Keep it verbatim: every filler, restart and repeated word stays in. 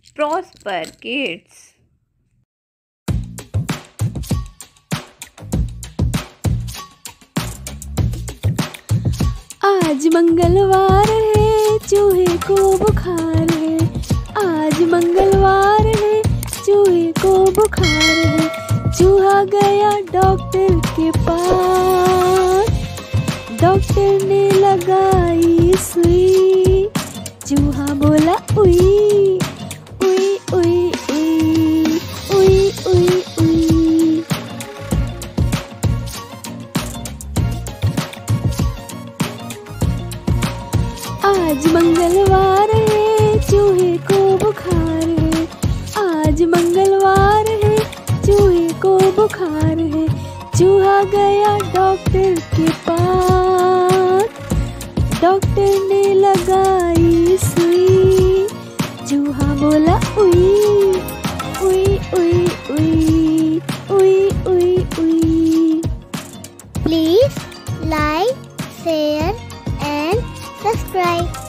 Prosper Kids. आज मंगलवार है, चूहे को बुखार है। आज मंगलवार है, चूहे को बुखार है। चूहा गया डॉक्टर के पास, डॉक्टर ने लगाई सुई। चूहा बोला उई उई उई उई उई उई उई। आज मंगलवार है, चूहे को बुखार है। आज मंगलवार है, चूहे को बुखार है। चूहा गया डॉक्टर के पास, डॉक्टर ने लगाई सुई। चूहा बोला उई उई उई उई उई उई उई। Please like, share and subscribe.